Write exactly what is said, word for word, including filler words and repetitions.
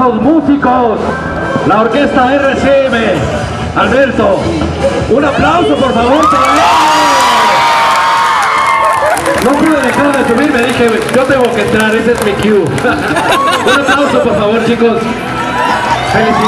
los músicos, la orquesta R C M. Alberto, un aplauso por favor para ellos. No pude dejar de subirme, dije, yo tengo que entrar, ese es mi cue. Un aplauso por favor, chicos. Felicidades.